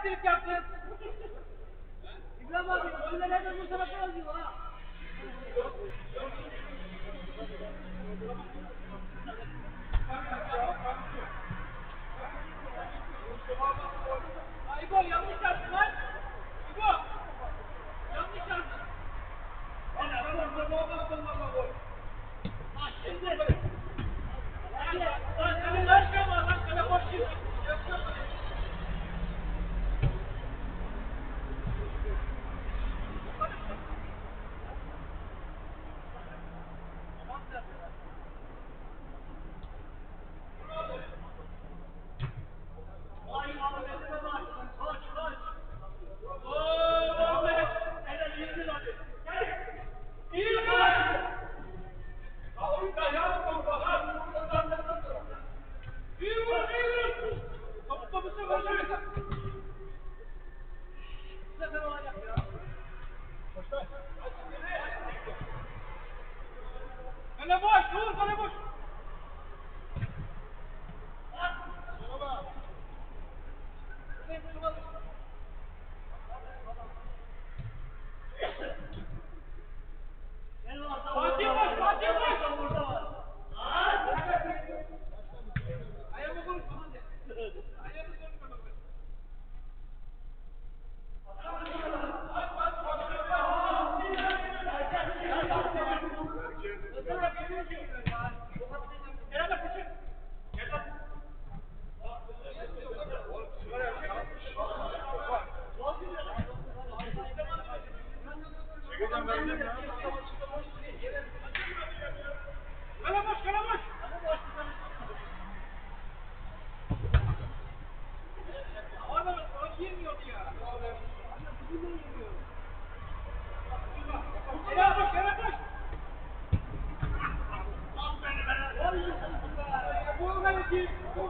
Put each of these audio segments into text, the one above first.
elektrik yaptın? İbrahim abi, üstüne nereden bu tarafa yazıyor ha? İbo yanlış yaptın lan. İbo. Yanlış yaptın. Ha şimdi. Lan senin başkan var lan. Kale boş değil. Kale boş, dur kale boş. Fatih boş, Fatih boş. Ayağımı konuşma hadi. Ayağımı konuşma bak. Kalabaş, kalabaş. Adam yemiyordu ya. Yere boş, yere boş. Bu kaleci.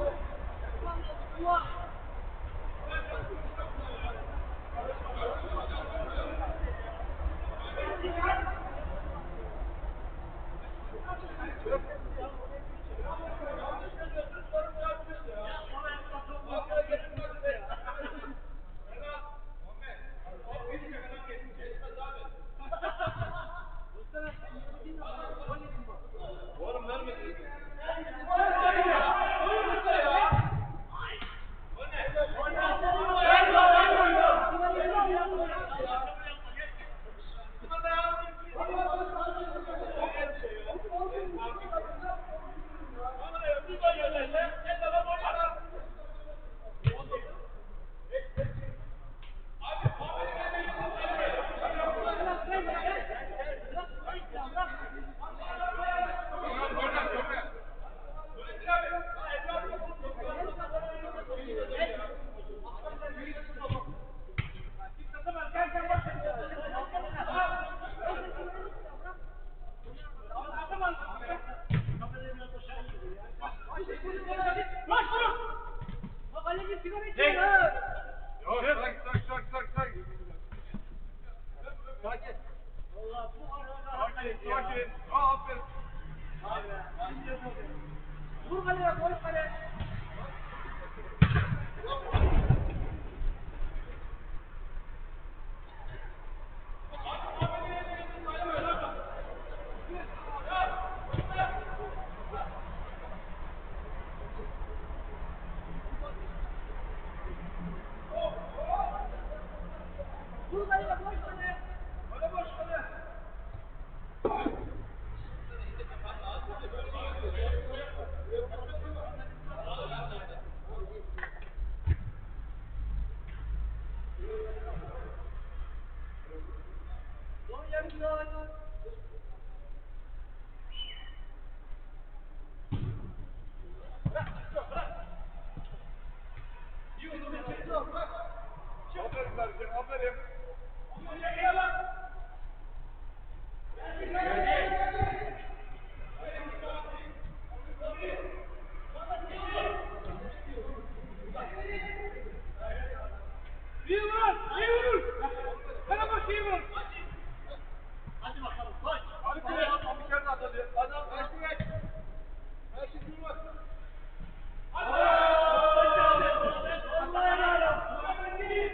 Vur kaleye, gol kaleye. Vur kaleye, boş kaleye. Kale boş kaleye. Son yarım saat. İyi vur, iyi vur. Kale boş, iyi vur. Hadi bakalım, koş. Hadi bakalım, bir kere daha atadı. Adam kaçtı geç. Her şey durmaz. Hadi. Allah'a emanet.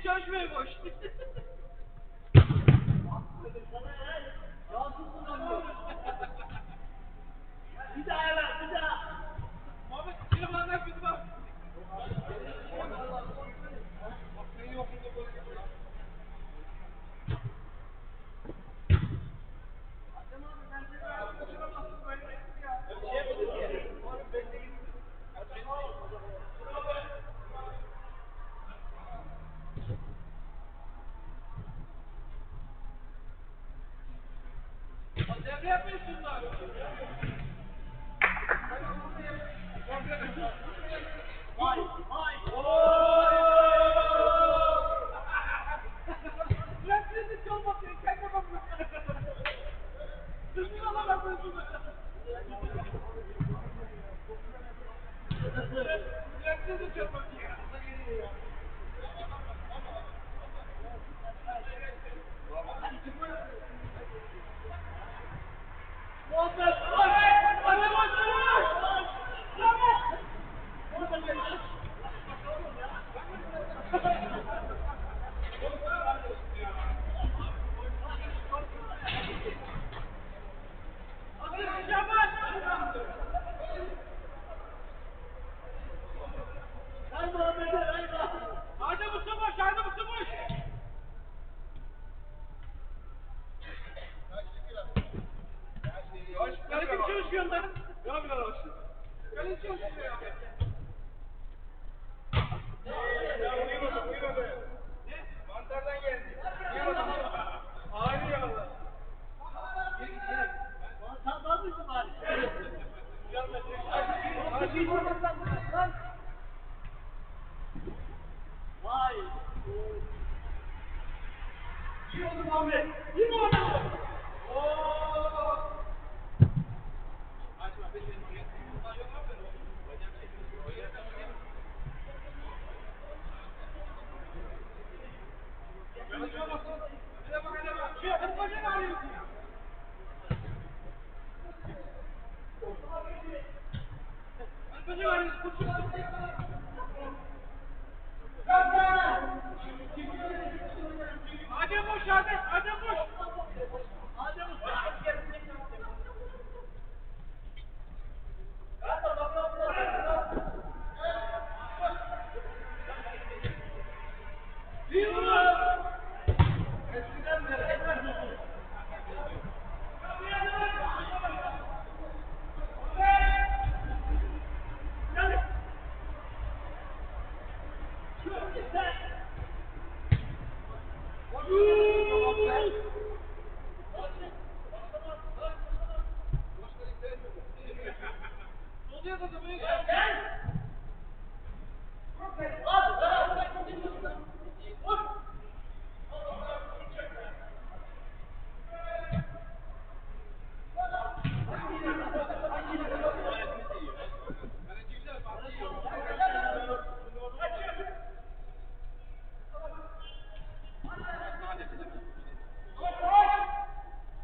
çalışmıyor boş. Bir daha ayarlar, bir daha. Muhammed, yine bana bak, bir bak. Bak, seni yokluğunda böyle yapıyor. Adem abi, sen de bir kaçıramazsın böyle ya. Bir şey mi dedi? Abi, ben de gittim. Devre yapıyorsun da. Vay, vay. Bırak seni çalmasın, kendine bakma. Sözünü alamazsın. Bırak seni çalmasın. Muhammed, hadi başlayalım. Hadi Mustafa, hadi Mustafa. Kaleci mi çalışıyor onların? Ne yapıyorlar başta? Kaleci çalışıyor ya. Ne? Mantardan geldi. Ağrı ya Allah. Mantardan mısın bari? Vay. İyi oldu Muhammed. İyi mi oldu? Ooo. Açma, benim oraya. Adem boş, Adem boş. Adem boş.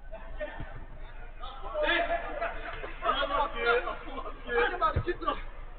Hadi bari çık dur.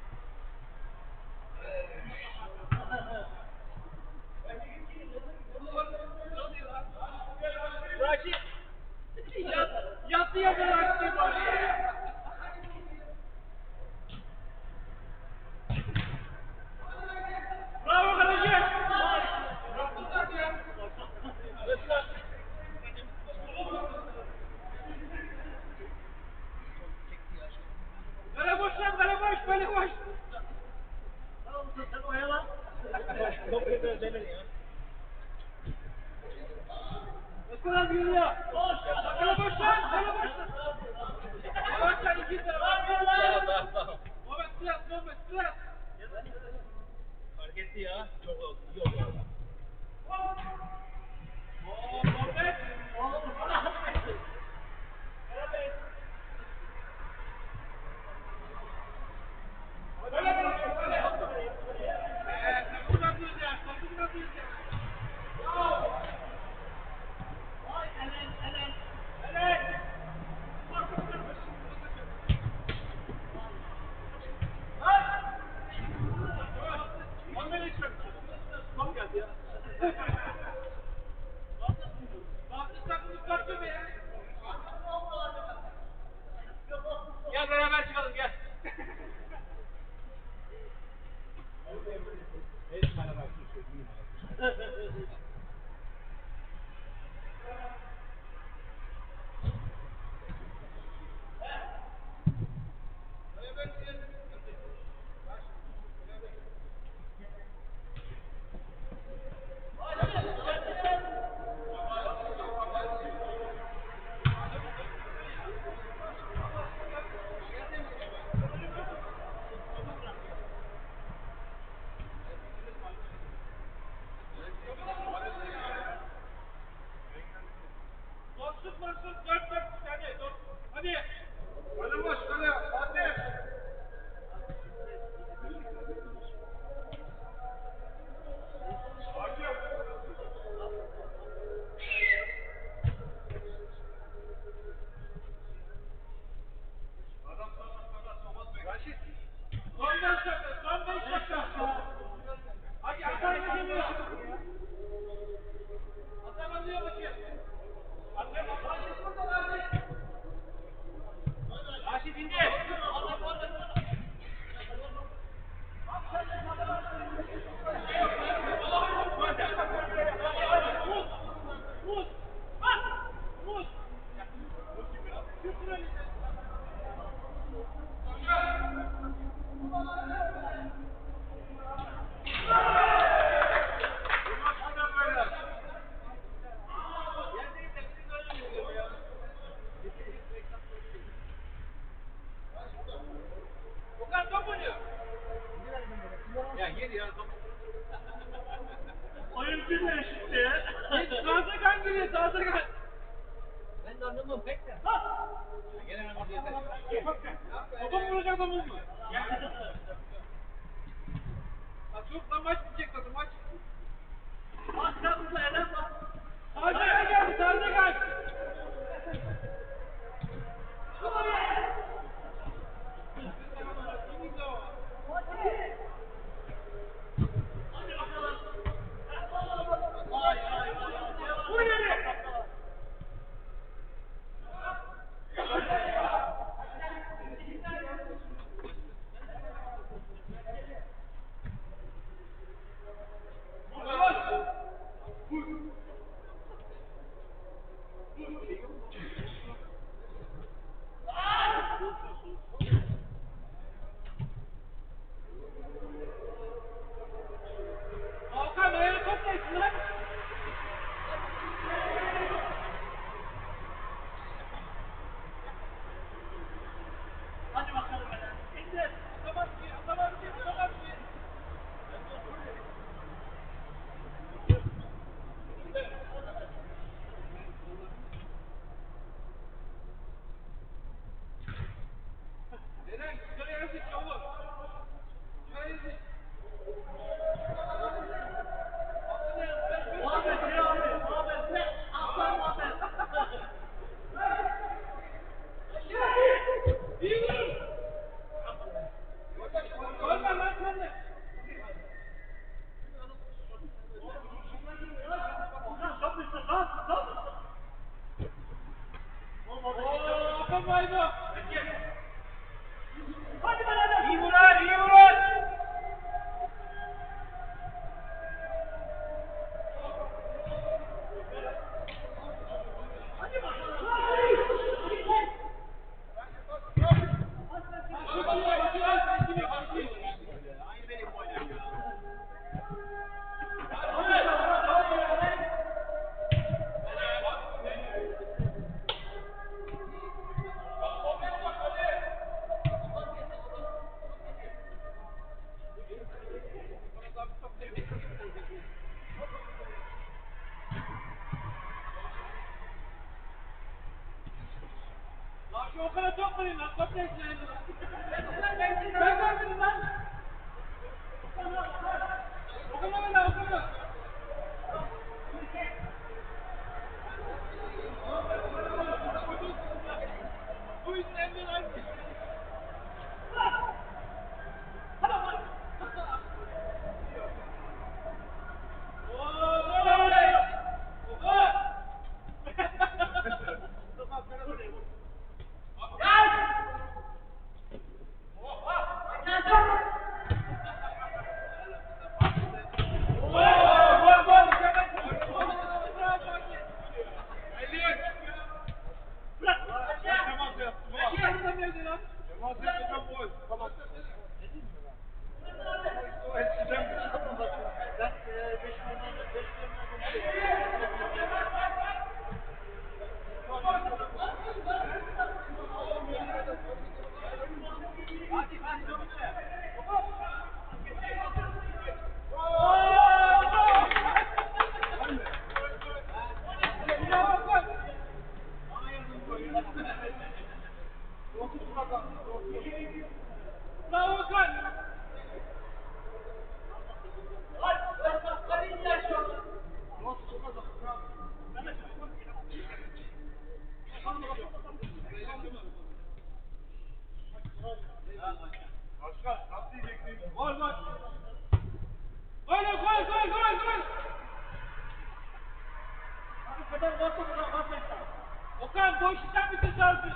Kale boş kale. Hadi. Raşit. Son 5 dakika, son 5 dakika. Hadi atar mı demiyorsun? Atamaz diyor bakayım. Atamaz. Raşit burada Raşit. Raşit indir. Muz. Bak. Muz. Okan top oynuyor. Ya geri ya top. Oyuncu ne eşitti? Taze kan giriyor, taze kan. Ben de anlamam pek de. Gene ben orada yeter. Topa mı vuracak adamız mı? Çok da maç bitecek zaten maç. Bak sen burada Eren bak. Taze kan geldi, taze kan. Hadi bakalım. Vay vay vay. Vur yeri. Hakan ayağını toplayın lan. Hadi bakalım Eren. İndir. Atamaz ki, atamaz ki, atamaz ki. Eren, yukarıya yazık oğlum. Yukarıya yazık. Muhabbet ya abi. Muhabbet ne? Aslan muhabbet. İyi vurun. Korkma lan sen de. Çok üstü. Lan. Ooo, Hakan Baybo. Hadi ben Eren. İyi vurar, iyi vurar. Hadi bakalım. Lan şu Okan'a toplayın lan, toplayın silahını. Ben görmedim lan. Okan'a ver lan, Okan'a. Bu işin emri lan. Bravo Okan. Hadi indiler şu an. Başkan, nasıl diyeceksin? Gol gol. Gol gol gol gol gol. Hadi kadar basın. Okan boş işten bir tesadüf.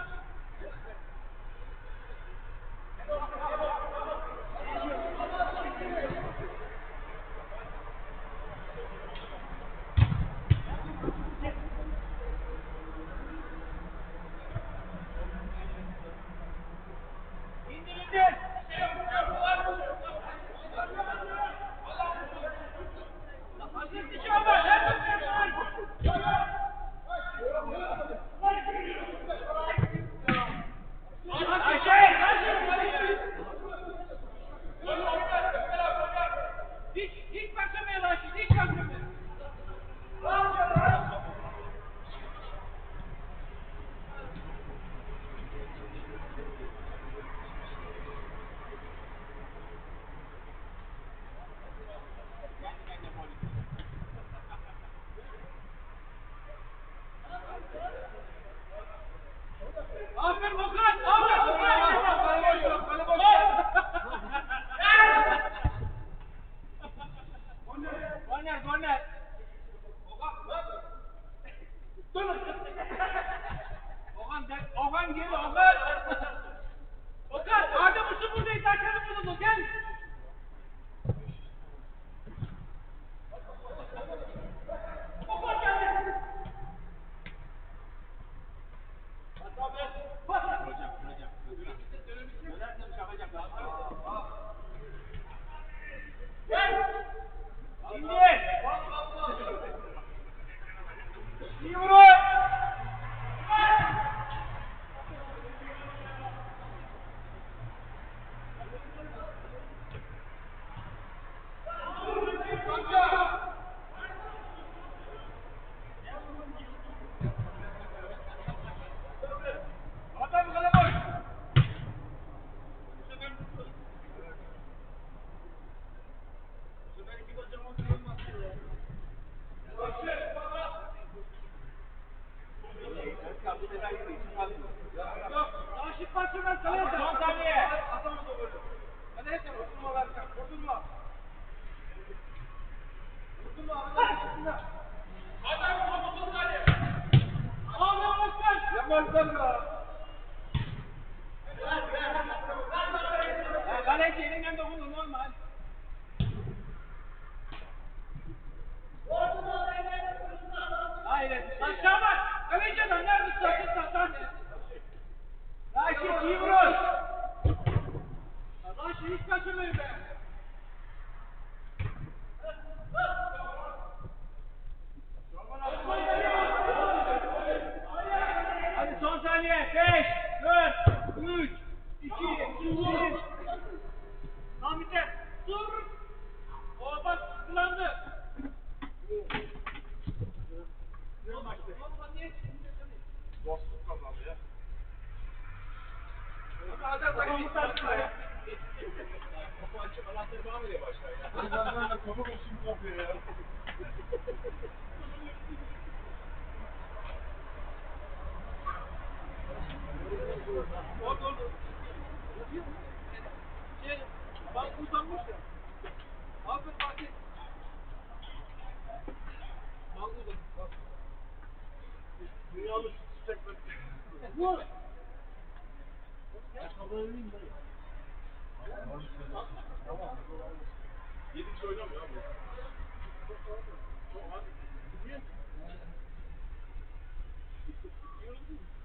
İndir. Hazır dışı ama. Hiç başlamaya başladı. Hiç başlamaya. Aferin Okan! Aferin Okan! Kale boş! Korner! Okan gel Okan! Okan! Adem Uç'un buradayız. Arkada bulundu. Gel! Okan geldi! İndir! İyi vurun! Adam kale boş! Yok, daha şık başlıyorlar kaleye. Son saniye. Hadi hep vurdurma versen, vurdurma. Adam son saniye. Abi Osman. Yemezler be. Kaleci elinden dokunur normal. Hayır. Aşağı bak. Kaleci adam nerede sakın. Raşit iyi vurur. Raşit hiç kaçırmayın be. Hadi son saniye. 5, 4, 3, 2, 1. Ahmet'e. Dur. O bak sıkılandı. Dostluk kazandı ya. Hadi takım tutar. Kapı açıp anahtarı bana mı diye başlar ya? Ben de kapı başım kopuyor ya. Orada. Bak uzanmış ya. Aferin Fatih. Bak uzanmış. Bak. Dünyalı çiçekler. Vur. Yedinci oynamıyor abi. Çok hadi. Gidiyor.